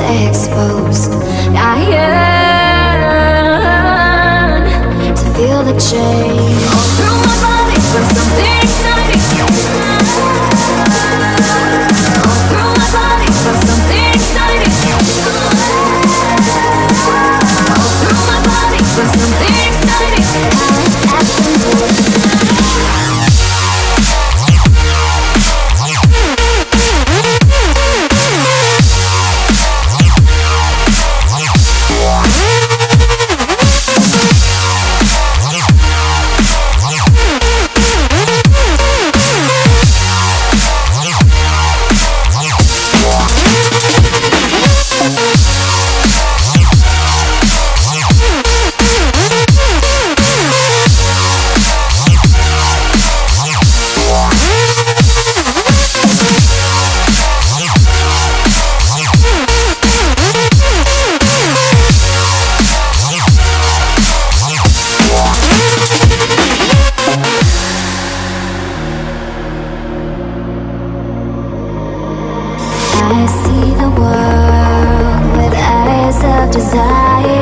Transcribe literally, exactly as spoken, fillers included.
exposed. I yearn to feel the change all through my body, from something exciting. All through my body, from something exciting. All through my body, from something exciting. I see the world with eyes of desire.